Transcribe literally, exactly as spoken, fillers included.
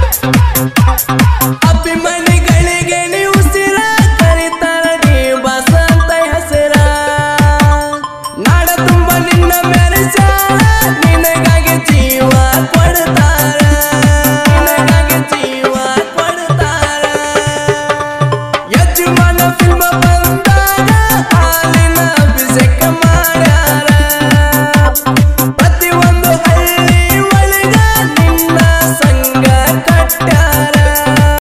ಅಭಿಮಾನಿಗಳಿಗೆ ನೀವು ಉಸಿರ ಕರಿತಾರ ನೀ ಬಾಸ ಅಂತ ಹೆಸರ ನಾಡ ತುಂಬ ನಿನ್ನ ಮೆರೆಸ್ಯಾರ ನಿನಗಾಗಿ ಜೀವ ಕೊಡ್ತಾರ ನಿನಗಾಗಿ ಜೀವ ಕೊಡ್ತಾರ ಯಜಮಾನ ಫಿಲ್ಮ್ ಬಂದಾಗ ಹಾಲಿನ ಅಭಿಷೇಕ ಮಾಡ್ಯಾರ